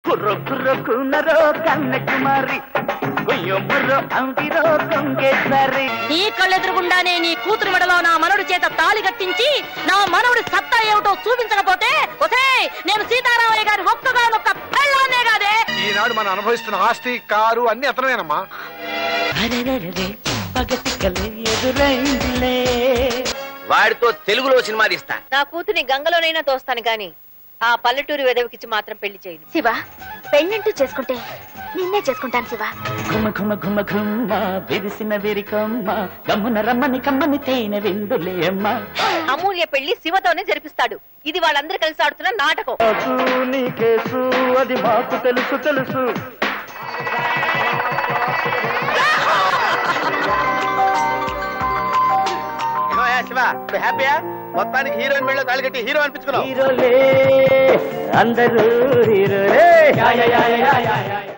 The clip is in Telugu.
నీ కళ్ళెదురుగుండానే నీ కూతురు మెడలో నా మనవుడి చేత తాళి కట్టించి నా మనవుడి సత్తా ఏమిటో చూపించకపోతే నేను సీతారామయ్య గారి ఒక్క పెళ్ళాన్నే కాదే. ఈనాడు మనం అనుభవిస్తున్న ఆస్తి, కారు అన్ని అతనేనమ్మా. వాడితో తెలుగులో సినిమా తీస్తా. నా కూతుని గంగలోనైనా తోస్తాను గాని ఆ పల్లెటూరు వెదవికిచ్చి మాత్రం పెళ్లి చేయను. శివ, పెళ్ళంటూ చేసుకుంటే నిన్నే చేసుకుంటాను శివ. ఘుమ ఘుమ ఘుమ ఘుమ్మ విరిసిన విరికమ్మ గమ్మున రమ్మని కమ్మని తేనె విందులే అమ్మ. అమూల్య పెళ్లి శివతోనే జరిపిస్తాడు. ఇది వాళ్ళందరూ కలిసి ఆడుతున్న నాటకం. అది మాకు తెలుసు తెలుసు. హ్యాపీయా? మొత్తానికి హీరోయిన్ మెళ్ళో తాళి కట్టి హీరో అనిపించుకున్నావు. హీరోలే అందరూ హీరోలే.